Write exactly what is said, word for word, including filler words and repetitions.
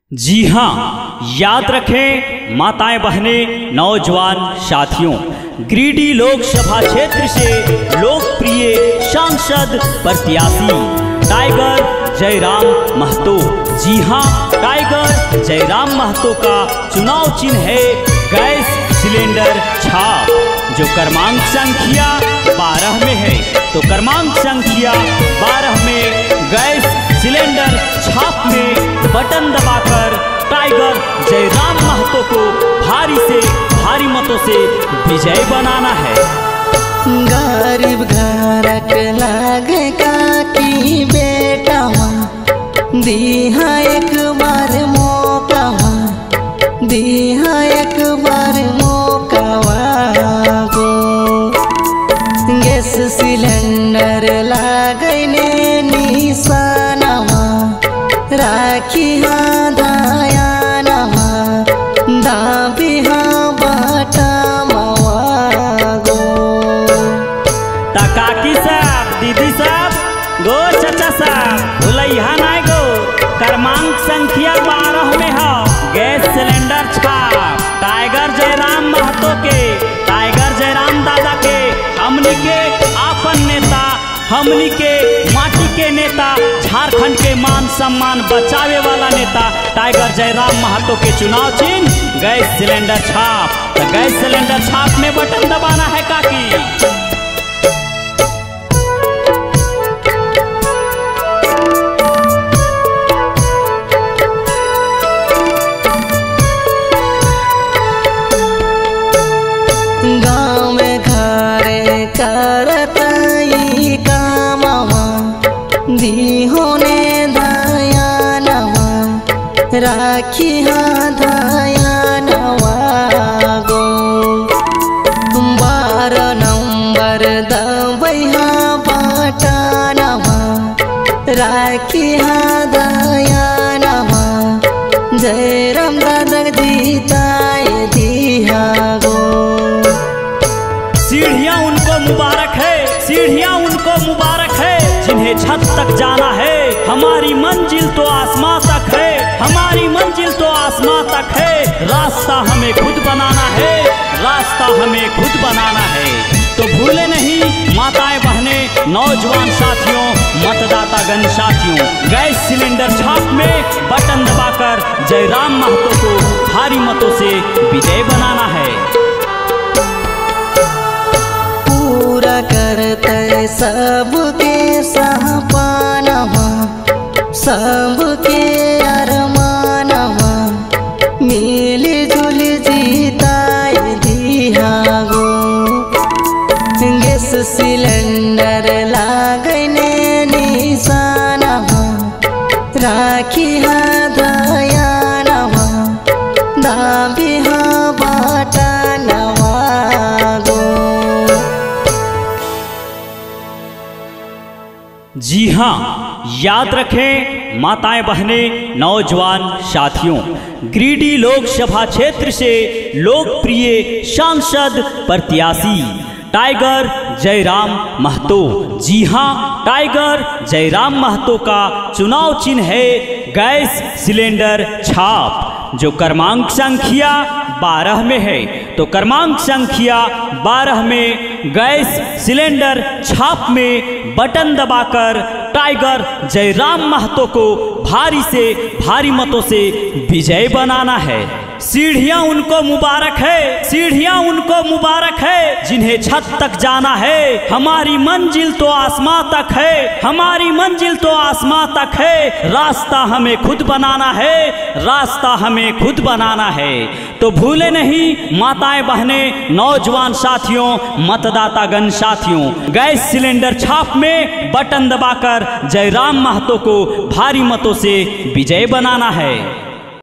जी हाँ, याद रखें माताएं बहनें नौजवान साथियों, गिरिडीह लोकसभा क्षेत्र से लोकप्रिय सांसद प्रत्याशी टाइगर जयराम महतो। जी हाँ, टाइगर जयराम महतो का चुनाव चिन्ह है गैस सिलेंडर छाप, जो क्रमांक संख्या बारह में है। तो क्रमांक संख्या बारह में गैस सिलेंडर छाप में बटन दबाकर टाइगर जयराम महतो को भारी से भारी मतों से विजय बनाना है। गरीब घरक लागे काकी बेटा दिहा एक बार मौका, दिहा एक बार मौका गो। गैस सिलेंडर लागने निशानवा राखी हाँ दयानवा दाबी हाँ बाटा गो। काकी साहब, दीदी साहब, गो चाचा साहब, भुलैया नाय गो। क्रमांक संख्या बारह में है गैस सिलेंडर छाप टाइगर जयराम महतो के, टाइगर जयराम दादा के, हमनी के आपन नेता, हमनी के माटी के नेता, झारखंड के मान सम्मान बचावे वाला नेता टाइगर जयराम महतो के चुनाव चिन्ह गैस सिलेंडर छाप। तो गैस सिलेंडर छाप में बटन दबाना है काकी। गाँव में घरे करतई कामवा दिहो ने दयानवा राखी हाँ दयानवा गो। बारह नंबर दबैहा बटनवा राखी हाँ दयानवा जयराम दादा जीताए दिहा गो। सीढ़ियाँ उनको मुबारक है, सीढ़ियाँ उनको मुबारक है, जिन्हें छत तक जाना है। हमारी मंजिल तो आसमां तक है, हमारी मंजिल तो आसमां तक है। रास्ता हमें खुद बनाना है, रास्ता हमें खुद बनाना है। तो भूले नहीं माताएं बहनें नौजवान साथियों, मतदातागण साथियों, गैस सिलेंडर छाप में बटन दबाकर जयराम महतो को भारी मतों से विजय बनाना है। पूरा करते सबके सपनवा, सबके अरमानवा मिली जुली जीताए दिहा गो। गैस सिलेंडर लागने निशानवा राखी हाँ दयानवा दाबी हाँ बटनवा गो। जी हाँ, याद रखें माताएं बहनें नौजवान साथियों, गिरिडीह लोकसभा क्षेत्र से लोकप्रिय सांसद प्रत्याशी टाइगर जयराम महतो। जी हाँ, टाइगर जयराम महतो का चुनाव चिन्ह है गैस सिलेंडर छाप, जो क्रमांक संख्या बारह में है। तो क्रमांक संख्या बारह में गैस सिलेंडर छाप में बटन दबाकर टाइगर जयराम महतो को भारी से भारी मतों से विजय बनाना है। सीढ़ियाँ उनको मुबारक है, सीढ़ियाँ उनको मुबारक है, जिन्हें छत तक जाना है। हमारी मंजिल तो आसमां तक है, हमारी मंजिल तो आसमां तक है। रास्ता हमें खुद बनाना है, रास्ता हमें खुद बनाना है। तो भूले नहीं माताएं बहनें नौजवान साथियों, मतदातागण साथियों, गैस सिलेंडर छाप में बटन दबाकर जयराम महतो को भारी मतों से विजय बनाना है।